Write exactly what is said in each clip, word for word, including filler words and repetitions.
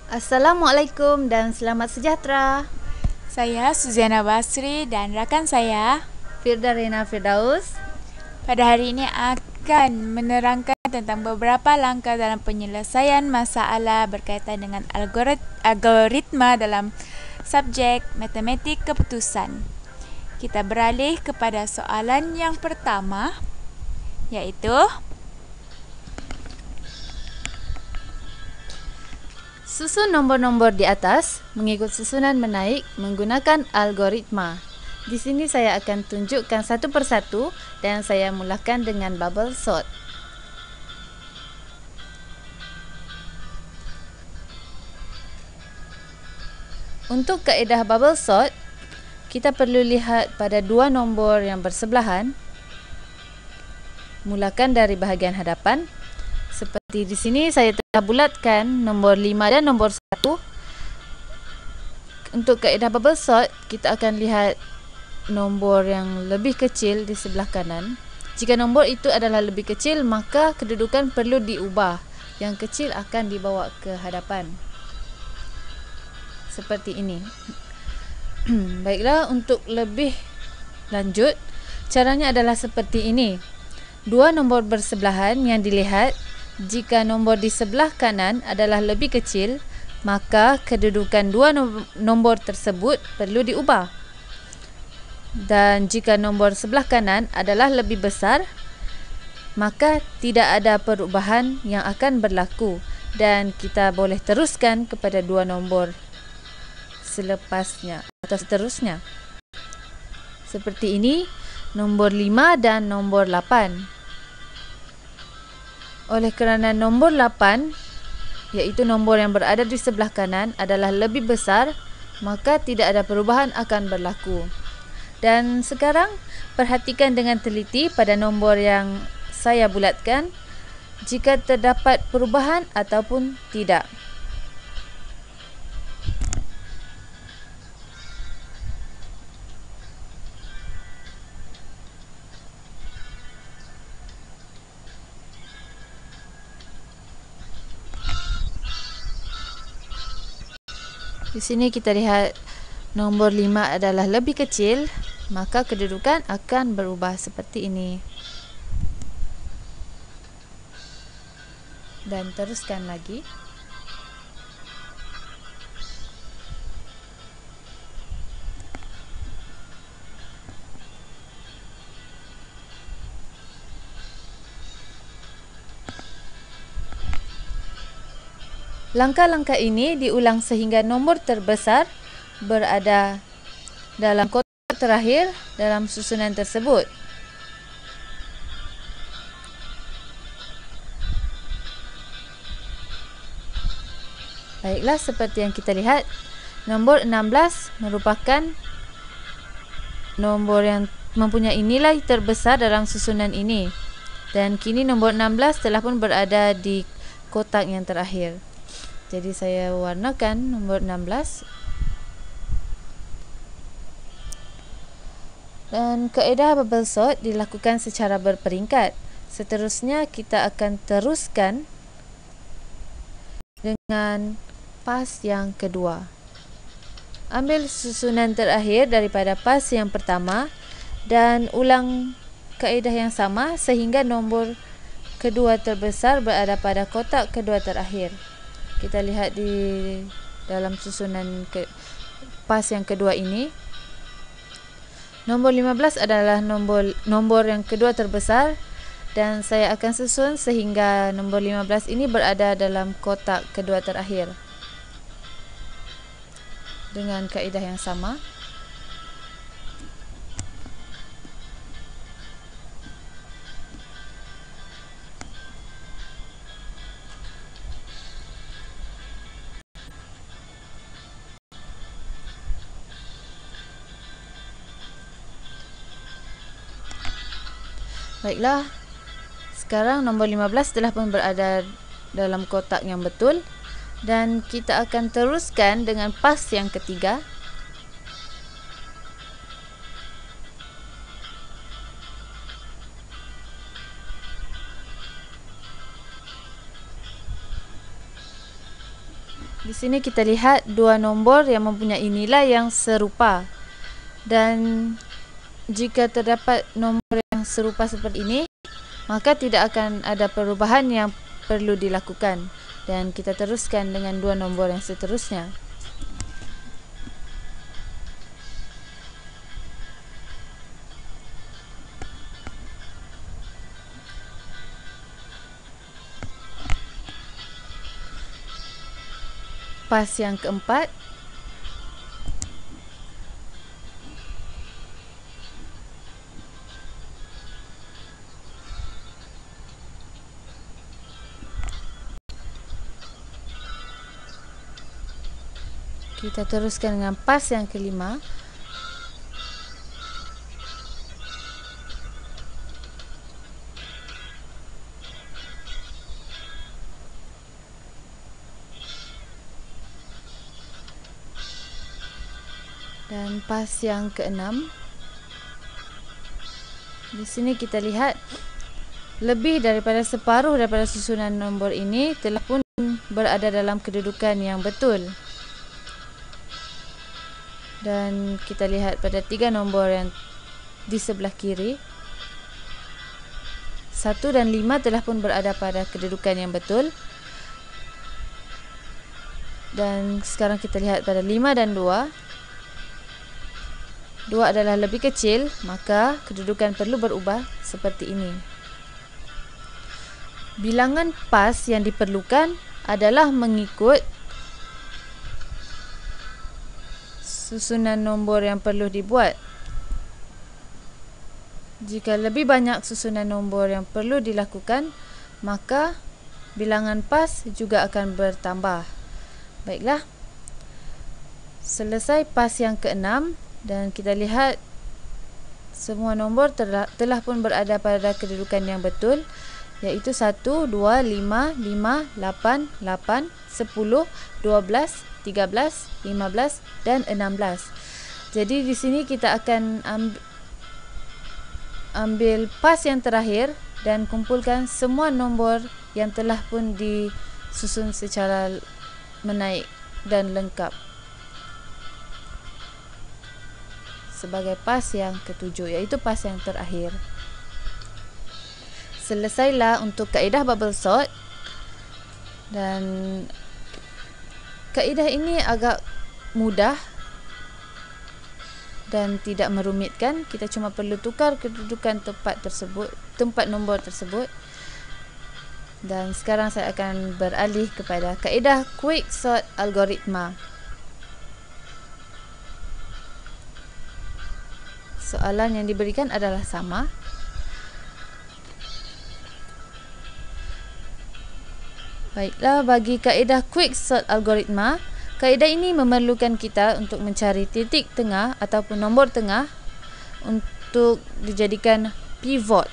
Assalamualaikum dan selamat sejahtera. Saya Suziana Basri dan rakan saya Firda Rena Firdaus pada hari ini akan menerangkan tentang beberapa langkah dalam penyelesaian masalah berkaitan dengan algorit algoritma dalam subjek matematik keputusan. Kita beralih kepada soalan yang pertama, iaitu susun nombor-nombor di atas mengikut susunan menaik menggunakan algoritma. Di sini saya akan tunjukkan satu persatu dan saya mulakan dengan bubble sort. Untuk kaedah bubble sort, kita perlu lihat pada dua nombor yang bersebelahan. Mulakan dari bahagian hadapan. Seperti di sini saya telah bulatkan nombor lima dan nombor satu. Untuk kaedah bubble sort, kita akan lihat nombor yang lebih kecil di sebelah kanan. Jika nombor itu adalah lebih kecil, maka kedudukan perlu diubah. Yang kecil akan dibawa ke hadapan. Seperti ini. Baiklah, untuk lebih lanjut, caranya adalah seperti ini. Dua nombor bersebelahan yang dilihat, jika nombor di sebelah kanan adalah lebih kecil, maka kedudukan dua nombor tersebut perlu diubah. Dan jika nombor sebelah kanan adalah lebih besar, maka tidak ada perubahan yang akan berlaku dan kita boleh teruskan kepada dua nombor selepasnya atau seterusnya. Seperti ini, nombor lima dan nombor lapan. Oleh kerana nombor lapan, iaitu nombor yang berada di sebelah kanan, adalah lebih besar, maka tidak ada perubahan akan berlaku. Dan sekarang, perhatikan dengan teliti pada nombor yang saya bulatkan, jika terdapat perubahan ataupun tidak. Di sini kita lihat nombor lima adalah lebih kecil, maka kedudukan akan berubah seperti ini. Dan teruskan lagi. Langkah-langkah ini diulang sehingga nombor terbesar berada dalam kotak terakhir dalam susunan tersebut. Baiklah, seperti yang kita lihat, nombor enam belas merupakan nombor yang mempunyai nilai terbesar dalam susunan ini. Dan kini nombor enam belas telah pun berada di kotak yang terakhir. Jadi saya warnakan nombor enam belas. Dan kaedah bubble sort dilakukan secara berperingkat. Seterusnya kita akan teruskan dengan pas yang kedua. Ambil susunan terakhir daripada pas yang pertama dan ulang kaedah yang sama sehingga nombor kedua terbesar berada pada kotak kedua terakhir. Kita lihat di dalam susunan ke, pas yang kedua ini. Nombor lima belas adalah nombor nombor yang kedua terbesar dan saya akan susun sehingga nombor lima belas ini berada dalam kotak kedua terakhir. Dengan kaedah yang sama. Baiklah, sekarang nombor lima belas telah pun berada dalam kotak yang betul dan kita akan teruskan dengan pas yang ketiga. Di sini kita lihat dua nombor yang mempunyai nilai yang serupa. Dan jika terdapat nombor yang serupa seperti ini, maka tidak akan ada perubahan yang perlu dilakukan. Dan kita teruskan dengan dua nombor yang seterusnya. Pas yang keempat, kita teruskan dengan pas yang kelima. Dan pas yang keenam. Di sini kita lihat lebih daripada separuh daripada susunan nombor ini telah pun berada dalam kedudukan yang betul. Dan kita lihat pada tiga nombor yang di sebelah kiri, satu dan lima telah pun berada pada kedudukan yang betul. Dan sekarang kita lihat pada lima dan dua. dua adalah lebih kecil, maka kedudukan perlu berubah seperti ini. Bilangan pas yang diperlukan adalah mengikut susunan nombor yang perlu dibuat. Jika lebih banyak susunan nombor yang perlu dilakukan, maka bilangan pas juga akan bertambah. Baiklah. Selesai pas yang keenam. Dan kita lihat semua nombor telah, telah pun berada pada kedudukan yang betul, iaitu satu, dua, lima, lima, lapan, lapan, sepuluh, dua belas, tiga belas, lima belas dan enam belas. Jadi di sini kita akan ambil, ambil pas yang terakhir dan kumpulkan semua nombor yang telah pun disusun secara menaik dan lengkap sebagai pas yang ketujuh, iaitu pas yang terakhir. Selesailah untuk kaedah bubble sort. Dan kaedah ini agak mudah dan tidak merumitkan. Kita cuma perlu tukar kedudukan tempat tersebut, tempat nombor tersebut. Dan sekarang saya akan beralih kepada kaedah quick sort algoritma. Soalan yang diberikan adalah sama. Baiklah, bagi kaedah quick sort algoritma, kaedah ini memerlukan kita untuk mencari titik tengah ataupun nombor tengah untuk dijadikan pivot.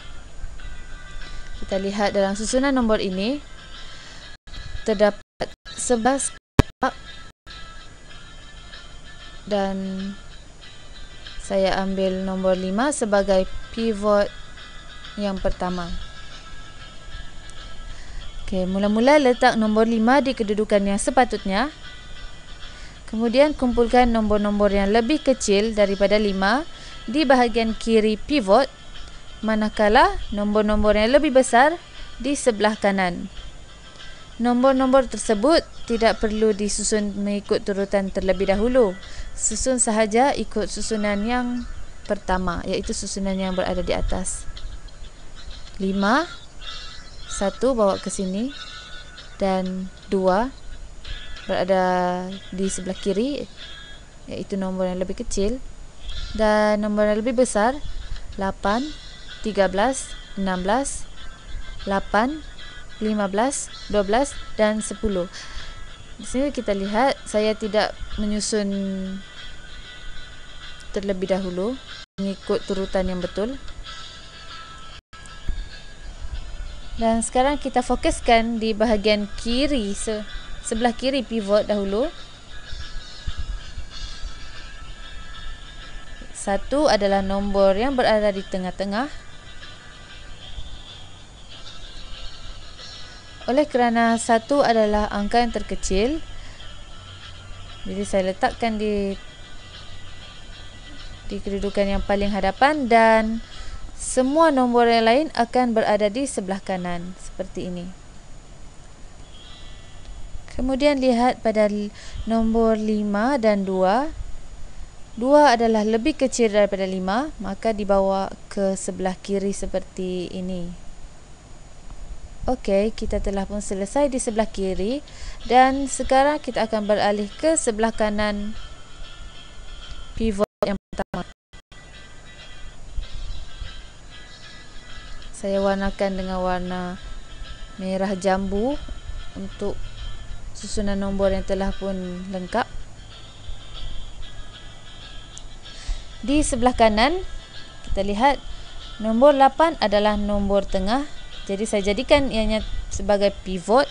Kita lihat dalam susunan nombor ini terdapat sebelas kotak dan saya ambil nombor lima sebagai pivot yang pertama. Okey, mula-mula letak nombor lima di kedudukan yang sepatutnya. Kemudian kumpulkan nombor-nombor yang lebih kecil daripada lima di bahagian kiri pivot, manakala nombor-nombor yang lebih besar di sebelah kanan. Nombor-nombor tersebut tidak perlu disusun mengikut turutan terlebih dahulu. Susun sahaja ikut susunan yang pertama, iaitu susunan yang berada di atas. lima, satu bawa ke sini dan dua berada di sebelah kiri, iaitu nombor yang lebih kecil, dan nombor yang lebih besar lapan, tiga belas, enam belas, lapan, lima belas, dua belas dan sepuluh. Di sini kita lihat saya tidak menyusun terlebih dahulu mengikut turutan yang betul. Dan sekarang kita fokuskan di bahagian kiri, se sebelah kiri pivot dahulu. Satu adalah nombor yang berada di tengah-tengah. Oleh kerana satu adalah angka yang terkecil, Jadi saya letakkan di di kedudukan yang paling hadapan dan semua nombor yang lain akan berada di sebelah kanan seperti ini. Kemudian lihat pada nombor lima dan dua. dua adalah lebih kecil daripada lima, maka dibawa ke sebelah kiri seperti ini. Okey, kita telah pun selesai di sebelah kiri dan sekarang kita akan beralih ke sebelah kanan pivot yang pertama. Saya warnakan dengan warna merah jambu untuk susunan nombor yang telah pun lengkap. Di sebelah kanan, kita lihat nombor lapan adalah nombor tengah. Jadi saya jadikan ianya sebagai pivot.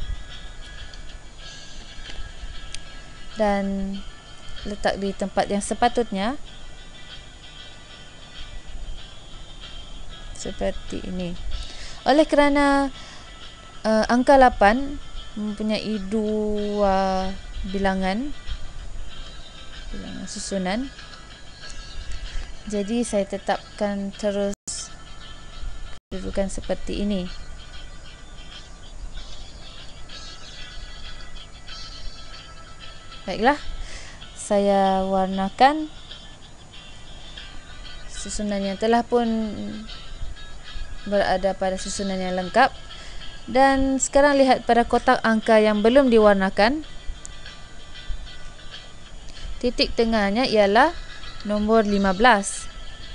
Dan letak di tempat yang sepatutnya. Seperti ini. Oleh kerana uh, angka lapan mempunyai dua bilangan, bilangan susunan. Jadi saya tetapkan terus kedudukan seperti ini. Baiklah, saya warnakan susunan yang telah pun berada pada susunan yang lengkap. Dan sekarang lihat pada kotak angka yang belum diwarnakan. Titik tengahnya ialah nombor lima belas.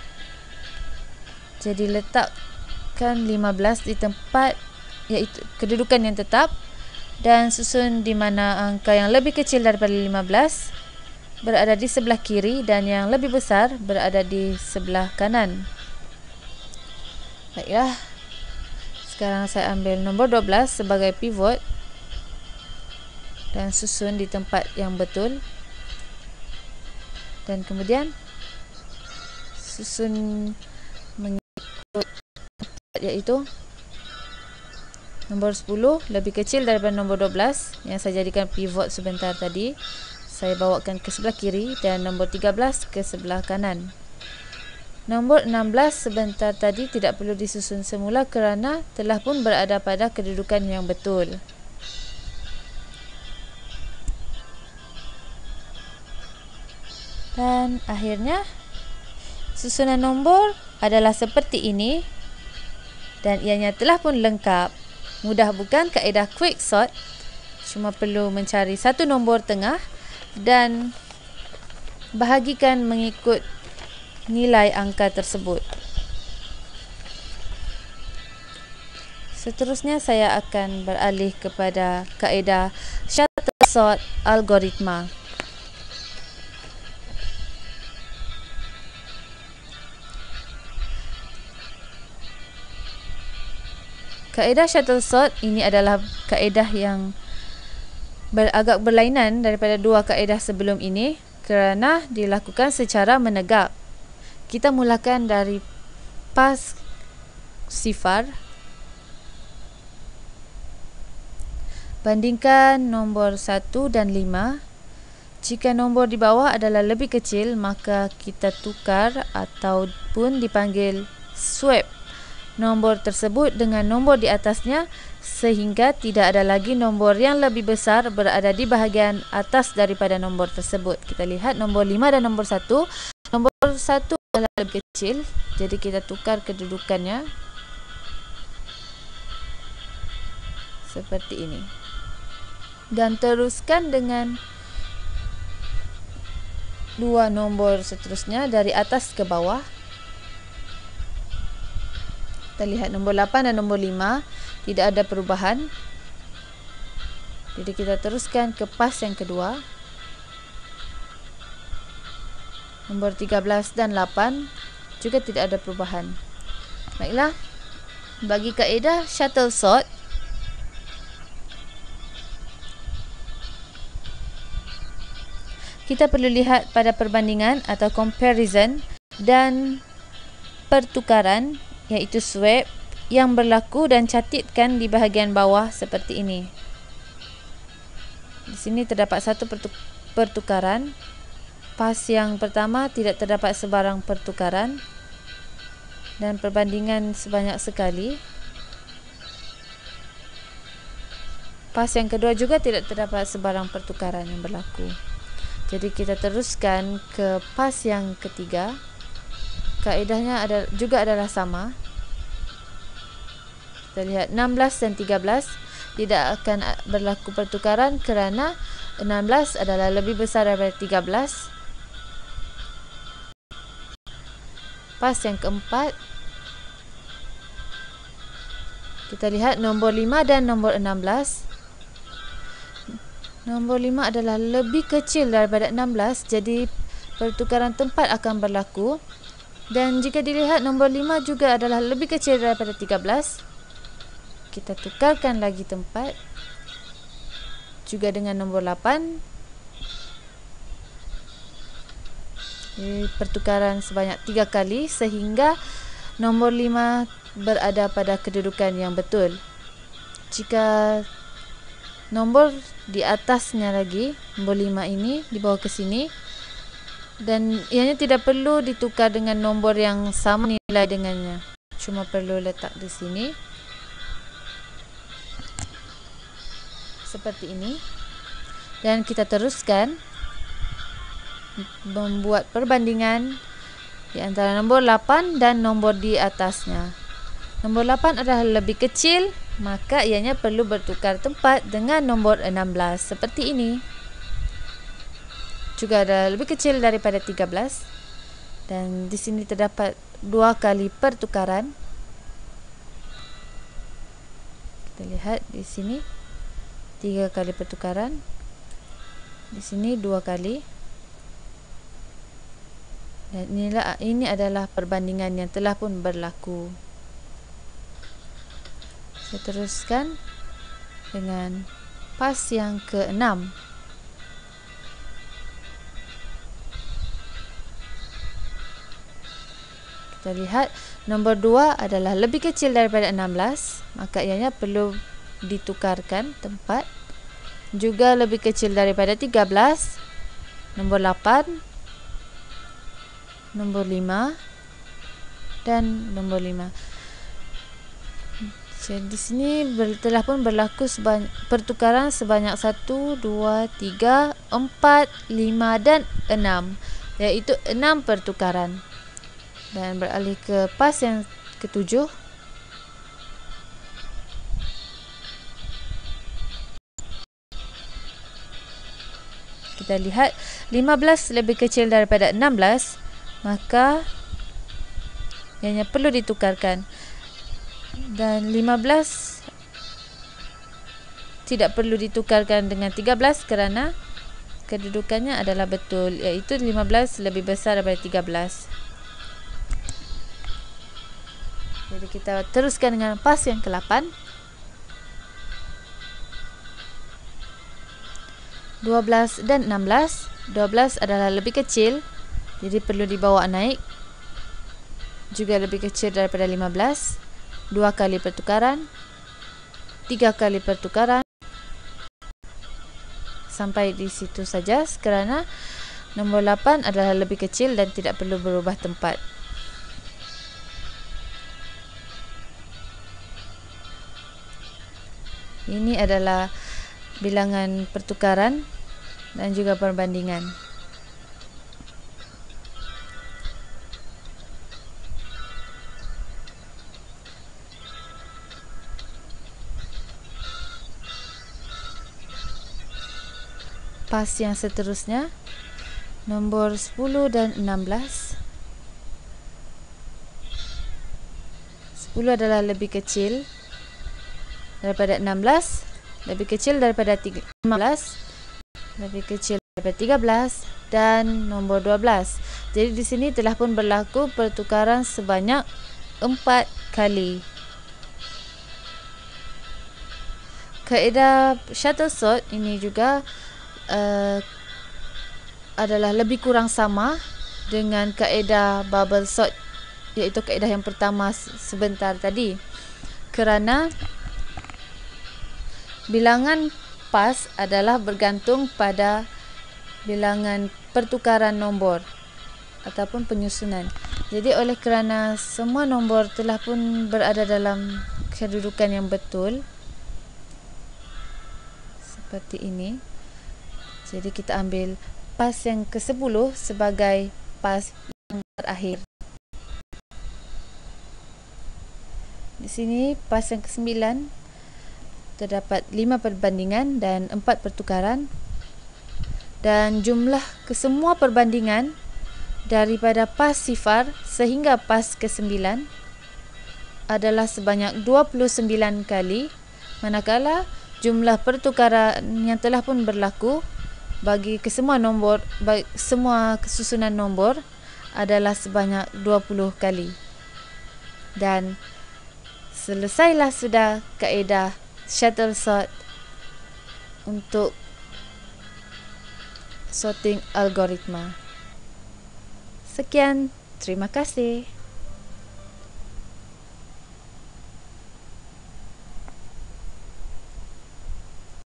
Jadi letakkan lima belas di tempat iaitu kedudukan yang tetap dan susun di mana angka yang lebih kecil daripada lima belas berada di sebelah kiri dan yang lebih besar berada di sebelah kanan. Baiklah. Sekarang saya ambil nombor dua belas sebagai pivot dan susun di tempat yang betul. Dan kemudian susun mengikut iaitu nombor sepuluh lebih kecil daripada nombor dua belas yang saya jadikan pivot sebentar tadi. Saya bawakan ke sebelah kiri dan nombor tiga belas ke sebelah kanan. Nombor enam belas sebentar tadi tidak perlu disusun semula kerana telah pun berada pada kedudukan yang betul. Dan akhirnya susunan nombor adalah seperti ini dan ianya telah pun lengkap. Mudah bukan kaedah quick sort? Cuma perlu mencari satu nombor tengah dan bahagikan mengikut nilai angka tersebut. Seterusnya saya akan beralih kepada kaedah Shuttle sort Algorithma. Kaedah Shuttle sort ini adalah kaedah yang ber, agak berlainan daripada dua kaedah sebelum ini kerana dilakukan secara menegak. Kita mulakan dari pas sifar. Bandingkan nombor satu dan lima. Jika nombor di bawah adalah lebih kecil, maka kita tukar ataupun dipanggil swap nombor tersebut dengan nombor di atasnya sehingga tidak ada lagi nombor yang lebih besar berada di bahagian atas daripada nombor tersebut. Kita lihat nombor lima dan nombor satu. Nombor satu adalah lebih kecil, jadi kita tukar kedudukannya seperti ini. Dan teruskan dengan dua nombor seterusnya dari atas ke bawah. Kita lihat nombor lapan dan nombor lima tidak ada perubahan. Jadi kita teruskan ke pas yang kedua. Nombor tiga belas dan lapan juga tidak ada perubahan. Baiklah. Bagi kaedah shuttle sort, kita perlu lihat pada perbandingan atau comparison dan pertukaran iaitu swap yang berlaku dan catatkan di bahagian bawah seperti ini. Di sini terdapat satu pertukaran. Pas yang pertama tidak terdapat sebarang pertukaran dan perbandingan sebanyak sekali. Pas yang kedua juga tidak terdapat sebarang pertukaran yang berlaku. Jadi kita teruskan ke pas yang ketiga. Kaedahnya ada, juga adalah sama. Kita lihat enam belas dan tiga belas tidak akan berlaku pertukaran kerana enam belas adalah lebih besar daripada tiga belas. Pas yang keempat, kita lihat nombor lima dan nombor enam belas. Nombor lima adalah lebih kecil daripada enam belas, jadi pertukaran tempat akan berlaku. Dan jika dilihat nombor lima juga adalah lebih kecil daripada tiga belas, kita tukarkan lagi tempat. Juga dengan nombor lapan. Jadi pertukaran sebanyak tiga kali sehingga nombor lima berada pada kedudukan yang betul. Jika nombor di atasnya lagi, nombor lima ini dibawa ke sini, dan ianya tidak perlu ditukar dengan nombor yang sama nilai dengannya, cuma perlu letak di sini seperti ini. Dan kita teruskan membuat perbandingan di antara nombor lapan dan nombor di atasnya. Nombor lapan adalah lebih kecil, maka ianya perlu bertukar tempat dengan nombor enam belas seperti ini. Juga adalah lebih kecil daripada tiga belas. Dan di sini terdapat dua kali pertukaran. Kita lihat di sini tiga kali pertukaran. Di sini dua kali. Dan inilah, ini adalah perbandingan yang telah pun berlaku. Saya teruskan dengan pas yang keenam. Kita lihat nombor dua adalah lebih kecil daripada enam belas, maka ianya perlu ditukarkan tempat. Juga lebih kecil daripada tiga belas. Nombor lapan, nombor lima dan nombor lima. Jadi di sini ber, telah pun berlaku sebanyak, pertukaran sebanyak satu, dua, tiga, empat, lima dan enam, iaitu enam pertukaran. Dan beralih ke pas yang ketujuh. Kita lihat lima belas lebih kecil daripada enam belas, maka ianya perlu ditukarkan. Dan lima belas tidak perlu ditukarkan dengan tiga belas kerana kedudukannya adalah betul, iaitu lima belas lebih besar daripada tiga belas. Jadi kita teruskan dengan pas yang ke lapan. dua belas dan enam belas. dua belas adalah lebih kecil, jadi perlu dibawa naik. Juga lebih kecil daripada lima belas. Dua kali pertukaran, tiga kali pertukaran, sampai di situ saja kerana nombor lapan adalah lebih kecil dan tidak perlu berubah tempat. Ini adalah bilangan pertukaran dan juga perbandingan. Pas yang seterusnya, nombor sepuluh dan enam belas. sepuluh adalah lebih kecil daripada enam belas, lebih kecil daripada lima belas, lebih kecil daripada tiga belas dan nombor dua belas. Jadi di sini telah pun berlaku pertukaran sebanyak empat kali. Kaedah shuttle sort ini juga Uh, adalah lebih kurang sama dengan kaedah bubble sort, iaitu kaedah yang pertama sebentar tadi, kerana bilangan pas adalah bergantung pada bilangan pertukaran nombor ataupun penyusunan. Jadi oleh kerana semua nombor telah pun berada dalam kedudukan yang betul seperti ini, jadi kita ambil pas yang ke sepuluh sebagai pas yang terakhir. Di sini pas yang ke sembilan terdapat lima perbandingan dan empat pertukaran, dan jumlah kesemua perbandingan daripada pas sifar sehingga pas ke sembilan adalah sebanyak dua puluh sembilan kali, manakala jumlah pertukaran yang telah pun berlaku bagi kesemua nombor, bagi semua kesusunan nombor adalah sebanyak dua puluh kali. Dan selesailah sudah kaedah shuttle sort untuk sorting algoritma. Sekian, terima kasih.